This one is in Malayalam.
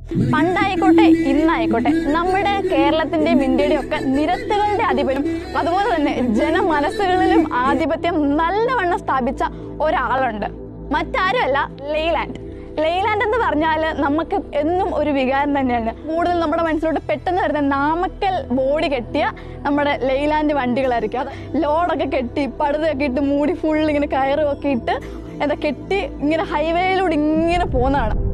പണ്ടായിക്കോട്ടെ ഇന്നായിക്കോട്ടെ നമ്മുടെ കേരളത്തിന്റെയും ഇന്ത്യയുടെയും ഒക്കെ നിരത്തുകളുടെ അധിപനും അതുപോലെ തന്നെ ജനമനസ്സുകളിലും ആധിപത്യം നല്ലവണ്ണം സ്ഥാപിച്ച ഒരാളുണ്ട്. മറ്റാരുമല്ല ലെയ്ലാൻഡ്. ലെയ്ലാൻഡ് എന്ന് പറഞ്ഞാൽ നമുക്ക് എന്നും ഒരു വികാരം തന്നെയാണ്. കൂടുതൽ നമ്മുടെ മനസ്സിലോട്ട് പെട്ടെന്ന് വരുന്ന നാമക്കൽ ബോഡി കെട്ടിയ നമ്മുടെ ലെയ്ലാൻഡ് വണ്ടികളായിരിക്കും. അത് ലോഡൊക്കെ കെട്ടി പടുതൊക്കെ ഇട്ട് മൂടി ഫുൾ ഇങ്ങനെ കയറുമൊക്കെ ഇട്ട് എന്താ കെട്ടി ഇങ്ങനെ ഹൈവേയിലൂടെ ഇങ്ങനെ പോകുന്നതാണ്.